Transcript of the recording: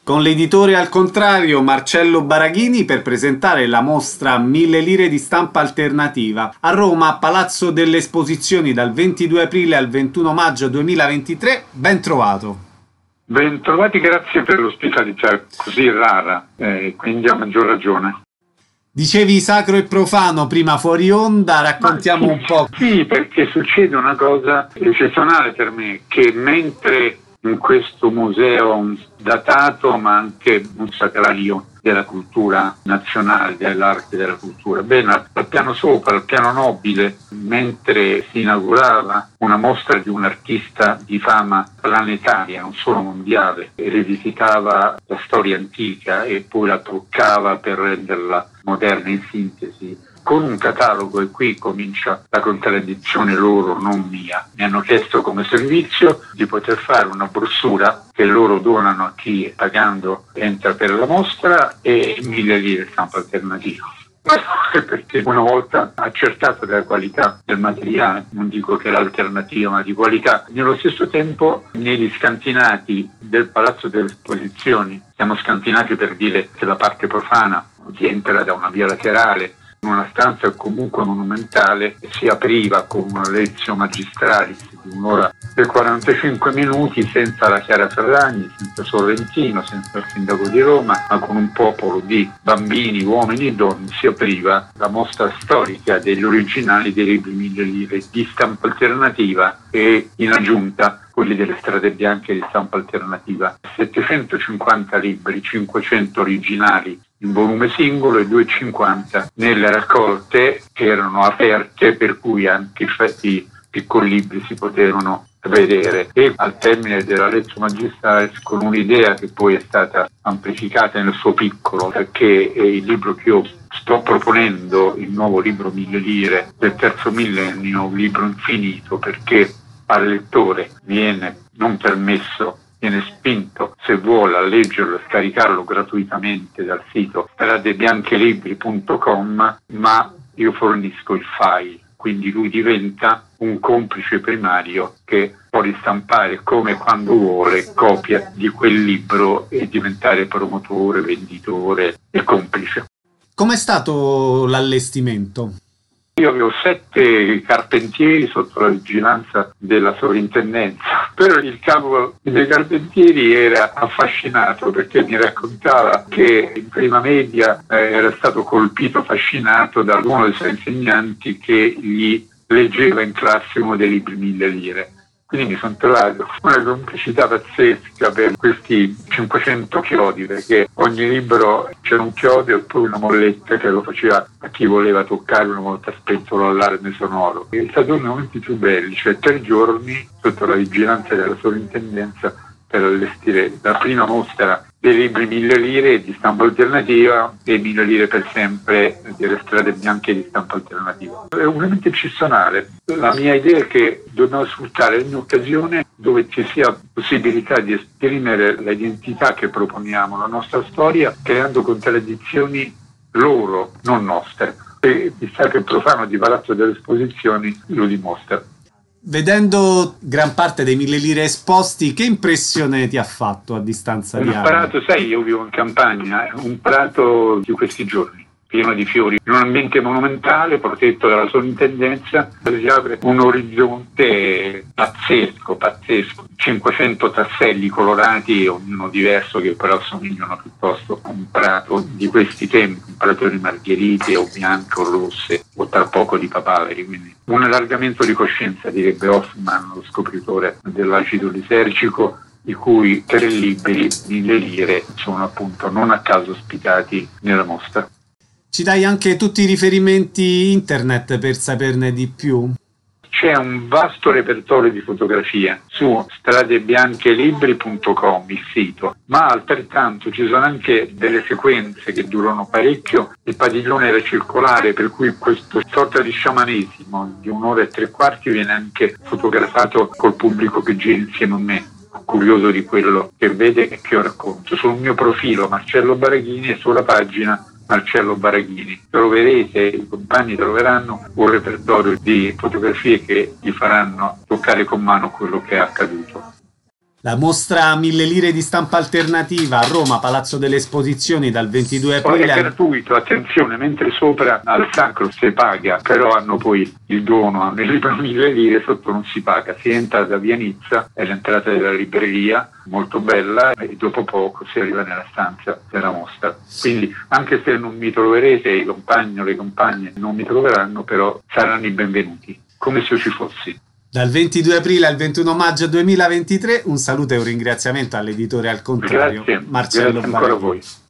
con l'editore Al Contrario Marcello Baraghini per presentare la mostra 1000 lire di stampa alternativa a Roma, Palazzo delle Esposizioni, dal 22 aprile al 21 maggio 2023. Ben trovato. Ben trovati, grazie per l'ospitalità così rara, quindi a maggior ragione. Dicevi sacro e profano prima fuori onda, raccontiamo un po'. Sì, perché succede una cosa eccezionale per me, che mentre in questo museo datato ma anche un sacrario della cultura nazionale, dell'arte e della cultura, bene, al piano sopra, al piano nobile, mentre si inaugurava una mostra di un artista di fama planetaria, non solo mondiale, e rivisitava la storia antica e poi la truccava per renderla moderna in sintesi, con un catalogo, e qui comincia la contraddizione loro, non mia. Mi hanno chiesto come servizio di poter fare una brossura che loro donano a chi pagando entra per la mostra e 1000 lire stampa alternativa. Perché una volta accertata la qualità del materiale, non dico che l'alternativa, ma di qualità, nello stesso tempo negli scantinati del Palazzo delle Esposizioni, siamo scantinati per dire che la parte profana si entra da una via laterale, in una stanza comunque monumentale, si apriva con una lezione magistralis di un'ora e 45 minuti senza la Chiara Ferragni, senza Sorrentino, senza il sindaco di Roma, ma con un popolo di bambini, uomini e donne. Si apriva la mostra storica degli originali dei libri 1000 lire di stampa alternativa e in aggiunta quelli delle strade bianche di stampa alternativa. 750 libri, 500 originali in volume singolo e 250 nelle raccolte che erano aperte, per cui anche i piccoli libri si potevano vedere. E al termine della lezione magistrale, con un'idea che poi è stata amplificata nel suo piccolo, perché è il libro che io sto proponendo, il nuovo libro 1000 lire del terzo millennio, un libro infinito, perché al lettore viene non permesso, viene spinto, se vuole, a leggerlo e scaricarlo gratuitamente dal sito stradebianchelibri.com, ma io fornisco il file, quindi lui diventa un complice primario che può ristampare come e quando vuole copia di quel libro e diventare promotore, venditore e complice. Com'è stato l'allestimento? Io avevo 7 carpentieri sotto la vigilanza della sovrintendenza, però il capo dei carpentieri era affascinato perché mi raccontava che in prima media era stato colpito, affascinato da uno dei suoi insegnanti che gli leggeva in classe uno dei libri 1000 lire. Quindi mi sono trovato una complicità pazzesca per questi 500 chiodi, perché ogni libro c'era un chiodo e poi una molletta che lo faceva a chi voleva toccare una volta spento l'allarme sonoro. È stato uno dei momenti più belli, cioè 3 giorni sotto la vigilanza della sovrintendenza per allestire la prima mostra dei libri 1000 lire di stampa alternativa e 1000 lire per sempre delle strade bianche di stampa alternativa. È un momento eccezionale. La mia idea è che dobbiamo sfruttare ogni occasione dove ci sia possibilità di esprimere l'identità che proponiamo, la nostra storia, creando contraddizioni loro, non nostre. E il sacro profano di Palazzo delle Esposizioni lo dimostra. Vedendo gran parte dei 1000 lire esposti, che impressione ti ha fatto a distanza di anni? Un prato, sai, io vivo in campagna, un prato di questi giorni, pieno di fiori, in un ambiente monumentale protetto dalla sovrintendenza, si apre un orizzonte pazzesco, 500 tasselli colorati, ognuno diverso, che però somigliano piuttosto a un prato di questi tempi, un prato di margherite o bianche o rosse o tra poco di papaveri, quindi un allargamento di coscienza, direbbe Hoffman, lo scopritore dell'acido lisergico, di cui 3 libri 1000 lire sono appunto non a caso ospitati nella mostra. Ci dai anche tutti i riferimenti internet per saperne di più? C'è un vasto repertorio di fotografie su stradebianchelibri.com, il sito, ma altrettanto ci sono anche delle sequenze che durano parecchio. Il padiglione era circolare, per cui questo sorta di sciamanesimo di 1 ora e 3/4 viene anche fotografato col pubblico che gira insieme a me, curioso di quello che vede e che io racconto. Sul mio profilo Marcello Baraghini e sulla pagina Marcello Baraghini troverete, i compagni troveranno un repertorio di fotografie che gli faranno toccare con mano quello che è accaduto. La mostra 1000 lire di stampa alternativa a Roma, Palazzo delle Esposizioni, dal 22 Poi aprile è gratuito, attenzione, mentre sopra al sacro si paga, però hanno poi il dono nel libro 1000 lire, sotto non si paga, si entra da via Nizza, è l'entrata della libreria, molto bella, e dopo poco si arriva nella stanza della mostra. Quindi anche se non mi troverete, i compagni o le compagne non mi troveranno, però saranno i benvenuti, come se io ci fossi. Dal 22 aprile al 21 maggio 2023, un saluto e un ringraziamento all'editore Al Contrario, Grazie, Marcello grazie ancora a Baraghini. voi.